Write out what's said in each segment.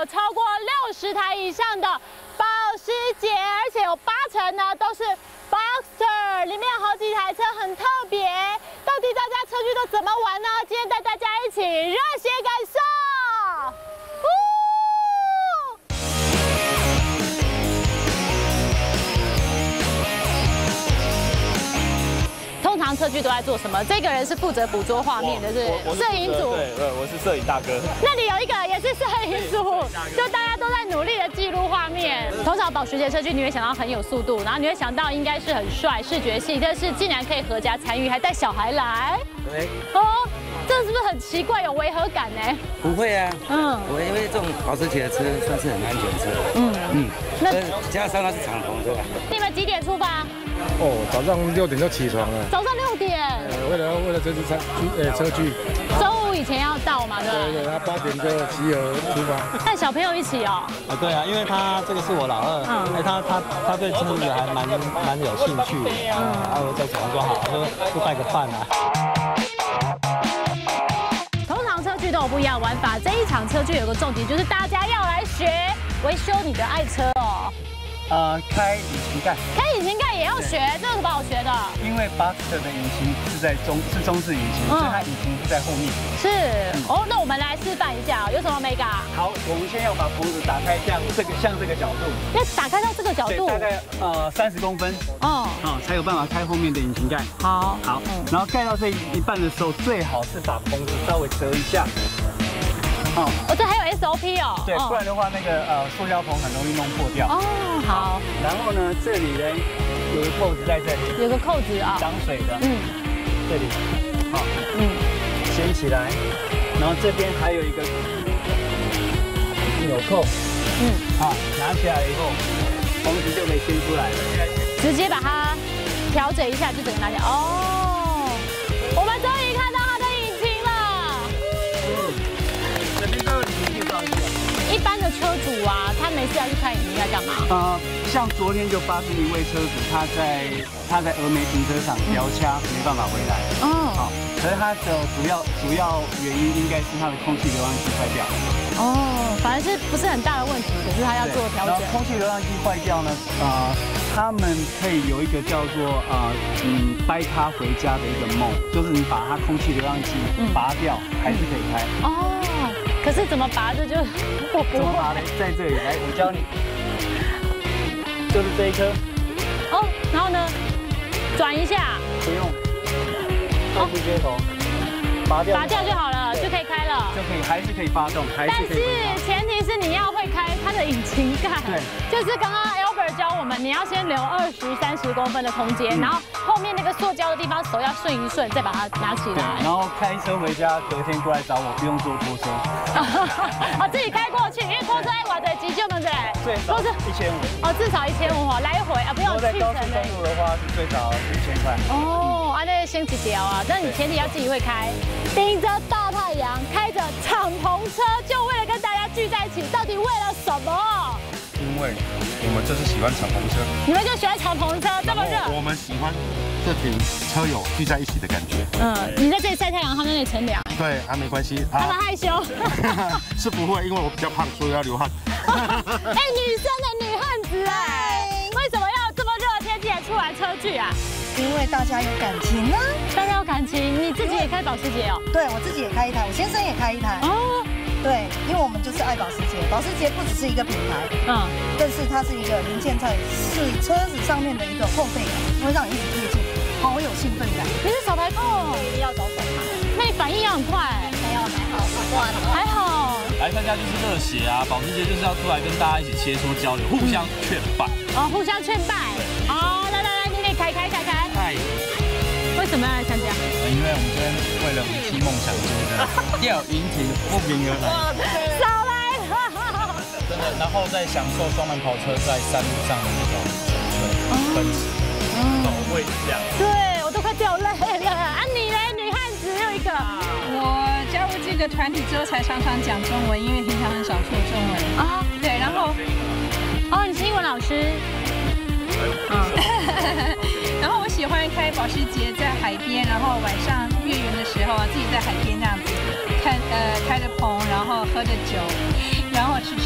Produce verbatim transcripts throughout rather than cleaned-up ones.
有超过六十台以上的保时捷，而且有八成呢都是 Boxster， 里面有好几台车很特别。到底大家车距都怎么玩呢？今天带大家一起热血感受。 通常车距都在做什么？这个人是负责捕捉画面的，是摄影组。 对对，我是摄影大哥。 那里有一个也是摄影组，就大家都在努力的记录画面。通常保时捷车距你会想到很有速度，然后你会想到应该是很帅、视觉系，但是竟然可以合家参与，还带小孩来。对。哦，这是不是很奇怪，有违和感呢？ 不会啊，嗯，我因为这种保时捷的车算是很安全车。嗯嗯。那加上它是敞篷车。 你们几点出发？ 哦，早上六点就起床了。 早上六点。 呃，为了为了这次车呃车距。 中午以前要到嘛，对吧？ 对对，他八点就集合出发。 带小朋友一起哦。 啊，对啊，因为他这个是我老二，嗯，哎，他他他对车子还蛮蛮有兴趣的，嗯，然后在想说好，就就带个伴啊。 通常车距都有不一样的玩法，这一场车距有个重点就是大家要来学维修你的爱车哦。 呃，开引擎盖， 开引擎盖也要学，这有什么好学的？ 因为 Boxster 的引擎是在中是中置引擎，所以它引擎是在后面。 是哦，那我们来示范一下，有什么美感？ 好，我们先要把棚子打开，像这个像这个角度， 要打开到这个角度， 大概呃三十公分，哦，哦，才有办法开后面的引擎盖。 好， 好，然后盖到这一半的时候，最好是把棚子稍微折一下。 哦，哦，这还有 S O P 哦。 对，不然的话，那个呃塑胶棚很容易弄破掉。哦， 好。 然后呢，这里呢有个扣子在这里， 有个扣子啊， 挡水的。嗯，这里，好， 嗯， 掀起来，然后这边还有一个纽扣，嗯，好，拿起来以后，棚子就可以掀出来了。 直接把它调整一下，就整个拿起来。哦，我们终于看到它的引擎了。 一般的车主啊，他没事要去看引擎盖干嘛？ 呃，像昨天就发生一位车主，他在他在峨眉停车场摇掐，没办法回来。哦，好，可是他的主要主要原因应该是他的空气流量计坏掉。 哦，反正是不是很大的问题，可是他要做调整。 空气流量计坏掉呢，呃，他们可以有一个叫做呃嗯掰咖回家的一个梦，就是你把它空气流量计拔掉，还是可以开。哦。 可是怎么拔的就我不会。怎么拔呢？在这里，来，我教你，就是这一颗。 哦，然后呢，转一下。 不用。倒出接头，拔掉。 拔掉就好了，就可以开了。 就可以，还是可以发动，还是可以。但是前提是你要会开它的引擎盖。对。就是刚刚 Albert 教我们，你要先留二十三十公分的空间，然后后面那个塑胶的地方手要顺一顺，再把它拿起来。 然后开车回家，隔天过来找我，不用坐拖车。 哦，自己开过去，因为拖车爱瓦的急救，对不对？ 最少一千五。 哦，至少一千五哈，来回啊，不用去程的。公路的话是最少一千块。 哦，啊，那先几条啊，但是你前提要自己会开，顶着大太阳，开着敞篷车，就为了跟大家聚在一起，到底为了什么？ 因为我们就是喜欢敞篷车。 你们就喜欢敞篷车，这么热？ 我们喜欢这群车友聚在一起的感觉。 嗯，你在这里晒太阳，他们在那里乘凉。 对啊，没关系。 他们害羞， 是不会，因为我比较胖，所以要流汗。 哎，女生的女汉子哎，为什么要这么热的天气还出来车距啊？ 因为大家有感情呢。 大家有感情，你自己也开保时捷哦？ 对，我自己也开一台，我先生也开一台。哦。对，因为我们就是爱保时捷，保时捷不只是一个品牌，嗯，但是它是一个零件在是车子上面的一个后背感，会让你一直贴近，好有兴奋感。 你是小台控， 一定要找手牌。 那你反应要很快， 没有还好，哇， 还好。 来参加就是热血啊，保时捷就是要出来跟大家一起切磋交流，互相劝败。 哦，互相劝败。好，来来来，你得开开开开。嗨。为什么要来参加？ 因为我们今天为了母亲梦想，就是要引体不平而来。 少来了。 真的，然后再享受双门跑车在山路上的那种纯粹奔驰，走位这样。 对，我都快掉泪了。啊，你呢？女汉子又一个。 我加入这个团体之后，才常常讲中文，因为平常很少说中文啊。对，然后， 哦，你是英文老师。 嗯。然后我喜欢开保时捷在海边，然后晚上月圆的时候自己在海边那样子看，呃，开着棚，然后喝着酒，然后吃吃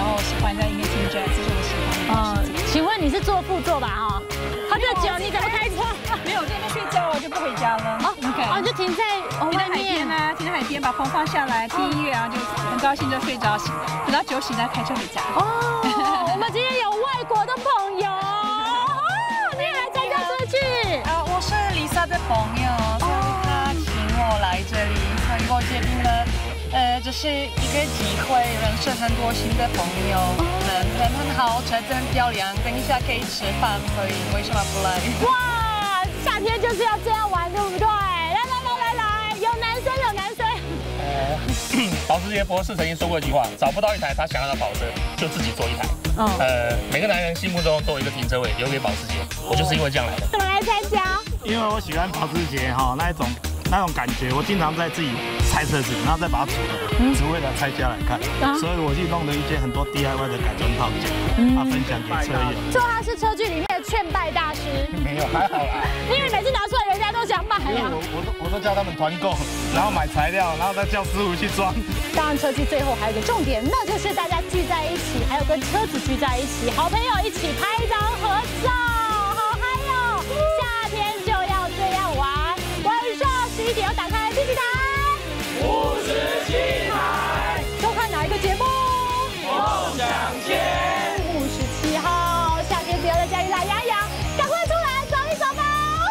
后喜欢在音乐厅 jazz， 这是我喜欢的事情。 请问你是坐副座吧？哈，喝这酒你怎么开车？ 没有，我在那边睡觉，我就不回家了。哦 ，OK， 哦，就停在停在海边啊，停在海边，把棚放下来，听音乐，然后就很高兴就睡着，醒，等到酒醒再开车回家。 哦，我们今天有外国的朋友，哦，你也来参加这剧？ 啊，我是 Lisa 的朋友，所以他请我来这里，所以我决定了，呃，这是一个机会，认识很多新的朋友，人人很好，车真漂亮，等一下可以吃饭，所以为什么不来？ 哇，夏天就是要这样玩，对不对？来来来来来，有男生有男生。 呃，保时捷博士曾经说过一句话：找不到一台他想要的跑车，就自己做一台。嗯，呃，每个男人心目中都有一个停车位留给保时捷，我就是因为这样来的。 怎么来参加？ 因为我喜欢保时捷哈那一种那种感觉，我经常在自己拆车子，然后再把它组合，只为了拆家来看，所以我去弄了一些很多 D I Y 的改装套件，啊，分享给车友。 说他是车剧里面的劝败大师， 没有还好啦， 因为每次拿出来人家都想买啊。 我我都我都叫他们团购，然后买材料，然后再叫师傅去装。 当然，车剧最后还有个重点，那就是大家聚在一起，还有跟车子聚在一起，好朋友一起拍张合照，好嗨哟！夏天就要这样玩，晚上十一点要打开第几台？五十七台。收看哪一个节目？梦想街。五十七号，夏天不要在家里懒洋洋，赶快出来走一走吧！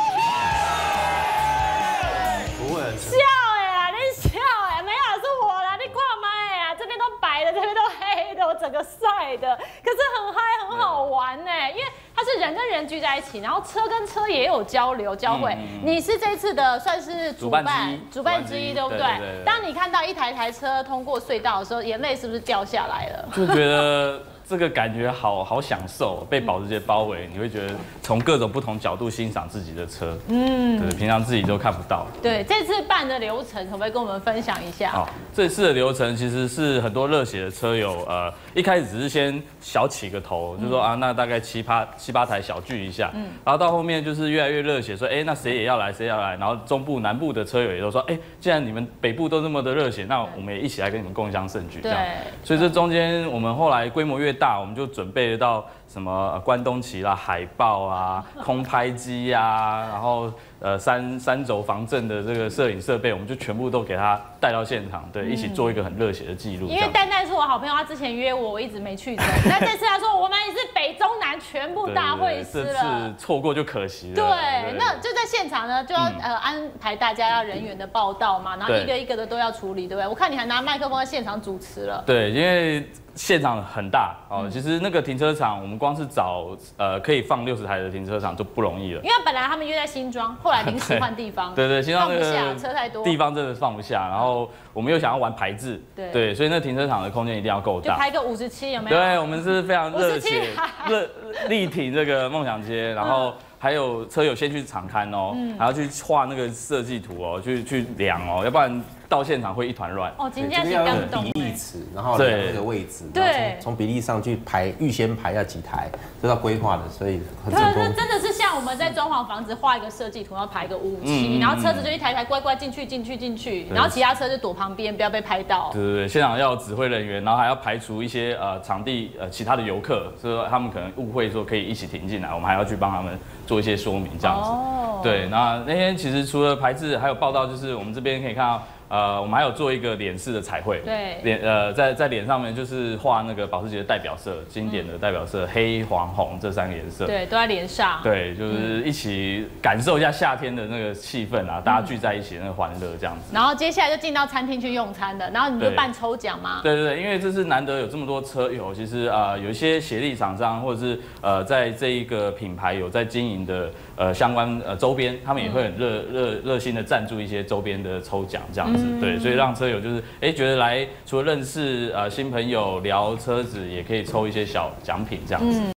不会笑哎，你笑哎，没有是我啦，你看麦啊，这边都白的，这边都黑的，我整个晒的，可是很嗨，很好玩呢，因为它是人跟人聚在一起，然后车跟车也有交流交汇。你是这次的算是主办主办之一，对不对？当你看到一台台车通过隧道的时候，眼泪是不是掉下来了？ 就觉得这个感觉好好享受，被保时捷包围，你会觉得从各种不同角度欣赏自己的车，嗯，对，平常自己都看不到。 对，这次办的流程可不可以跟我们分享一下？ 好，这次的流程其实是很多热血的车友，呃，一开始只是先小起个头，就说啊，那大概七八七八台小聚一下，嗯，然后到后面就是越来越热血，说，哎，那谁也要来，谁也要来，然后中部、南部的车友也都说，哎，既然你们北部都这么的热血，那我们也一起来跟你们共襄盛举，这样。所以这中间我们后来规模越大，我们就准备到什么关东旗啦、海报啊、空拍机啊，然后呃三三轴防震的这个摄影设备，我们就全部都给他带到现场，对，一起做一个很热血的记录。 因为蛋蛋是我好朋友，他之前约我，我一直没去成。那这次他说我们也是北中南全部大会师了， 这次错过就可惜了。 对，那就在现场呢，就要呃安排大家要人员的报到嘛，然后一个一个的都要处理，对不对？我看你还拿麦克风在现场主持了。 对，因为现场很大哦，其实那个停车场，我们光是找呃可以放六十台的停车场就不容易了。 因为本来他们约在新庄，后来临时换地方。 对对，新庄那个车太多， 地方真的放不下。然后我们又想要玩排字，对，所以那停车场的空间一定要够大。 就排个五十七有没有？ 对，我们是非常热血、热力挺这个梦想街，然后。还有车友先去场勘哦，还要去画那个设计图哦，去去量哦，要不然到现场会一团乱。 哦，今天是刚懂。 比例尺，然后量那个位置， 对， 从比例上去排，预先排要几台，都要规划的，所以很成功。 对，真的是像我们在装潢房子画一个设计图，然后排一个五七，然后车子就一台台乖乖进去进去进去，然后其他车就躲旁边，不要被拍到。 对对对，现场要有指挥人员，然后还要排除一些呃场地呃其他的游客，所以他们可能误会说可以一起停进来，我们还要去帮他们做一些说明，这样子。哦。对，那那天其实除了排字，还有报道，就是我们这边可以看到。呃，我们还有做一个脸式的彩绘， 对， 脸呃在在脸上面就是画那个保时捷的代表色，经典的代表色，黑黄红这三个颜色， 对，都在脸上， 对，就是一起感受一下夏天的那个气氛啊，大家聚在一起的那个欢乐这样子。 然后接下来就进到餐厅去用餐的，然后你就办抽奖吗？ 对对对，因为这是难得有这么多车友，其实呃有一些协力厂商或者是呃在这一个品牌有在经营的呃相关呃周边，他们也会很热热热心的赞助一些周边的抽奖这样子。对，所以让车友就是哎觉得来除了认识呃新朋友聊车子，也可以抽一些小奖品这样子。